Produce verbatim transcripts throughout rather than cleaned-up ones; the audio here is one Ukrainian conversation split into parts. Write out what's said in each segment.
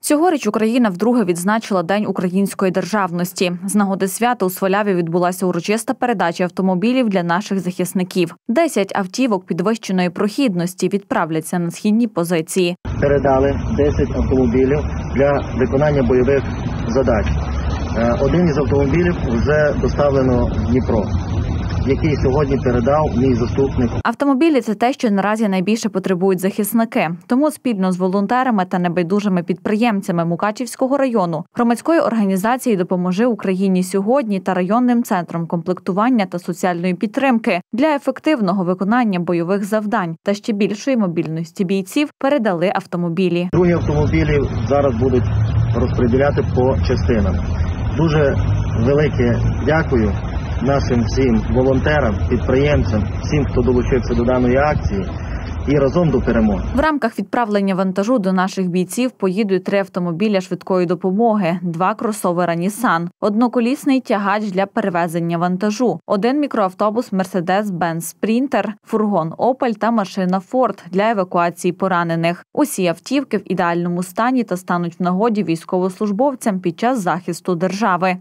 Цьогоріч Україна вдруге відзначила День української державності. З нагоди свята у Сваляві відбулася урочиста передача автомобілів для наших захисників. Десять автівок підвищеної прохідності відправляться на східні позиції. Передали десять автомобілів для виконання бойових задач. Один із автомобілів вже доставлено в Дніпро, який сьогодні передав мій заступник. Автомобілі – це те, що наразі найбільше потребують захисники. Тому спільно з волонтерами та небайдужими підприємцями Мукачівського району, громадської організації «Допоможи Україні сьогодні» та районним центром комплектування та соціальної підтримки для ефективного виконання бойових завдань та ще більшої мобільності бійців передали автомобілі. Другі автомобілі зараз будуть розподіляти по частинам. Дуже велике дякую нашим всім волонтерам, підприємцям, всім, хто долучився до даної акції, і разом до перемоги. В рамках відправлення вантажу до наших бійців поїдуть три автомобіля швидкої допомоги, два кросовера «Нісан», одноколісний тягач для перевезення вантажу, один мікроавтобус «Мерседес-Бенц Спрінтер», фургон «Опель» та машина «Форд» для евакуації поранених. Усі автівки в ідеальному стані та стануть в нагоді військовослужбовцям під час захисту держави.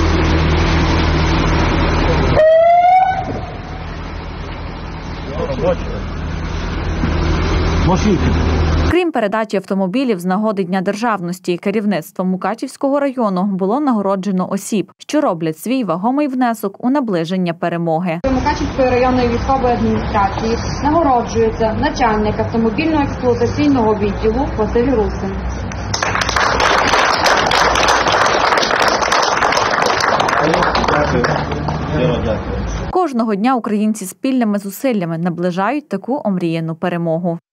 Крім передачі автомобілів з нагоди Дня державності, керівництво Мукачівського району було нагороджено осіб, що роблять свій вагомий внесок у наближення перемоги. Мукачівської районної військової адміністрації нагороджується начальник автомобільно-експлуатаційного відділу Василь Русин. Кожного дня українці спільними зусиллями наближають таку омріяну перемогу.